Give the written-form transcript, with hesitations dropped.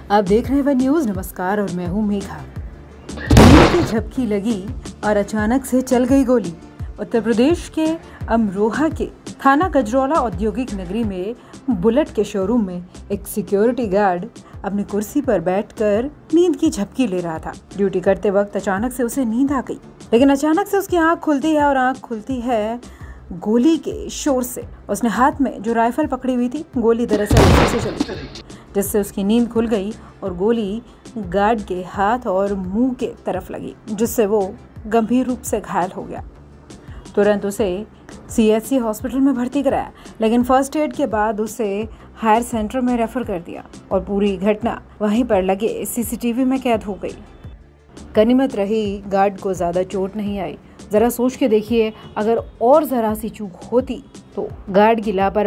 आप देख रहे हैं वन न्यूज़। नमस्कार और मैं हूं मेघा। नींद की झपकी लगी और अचानक से चल गई गोली। उत्तर प्रदेश के अमरोहा के थाना गजरौला औद्योगिक नगरी में बुलेट के शोरूम में एक सिक्योरिटी गार्ड अपनी कुर्सी पर बैठकर नींद की झपकी ले रहा था। ड्यूटी करते वक्त अचानक से उसे नींद आ गई, लेकिन अचानक से उसकी आंख खुलती है और आंख खुलती है गोली के शोर से। उसने हाथ में जो राइफल पकड़ी हुई थी, गोली दरअसल उसी से चली, जिससे उसकी नींद खुल गई और गोली गार्ड के हाथ और मुंह के तरफ लगी, जिससे वो गंभीर रूप से घायल हो गया। तुरंत उसे CHC हॉस्पिटल में भर्ती कराया, लेकिन फर्स्ट एड के बाद उसे हायर सेंटर में रेफर कर दिया और पूरी घटना वहीं पर लगे CCTV में कैद हो गई। गनीमत रही गार्ड को ज़्यादा चोट नहीं आई। ज़रा सोच के देखिए, अगर और ज़रा सी चूक होती तो गार्ड की लापरवाही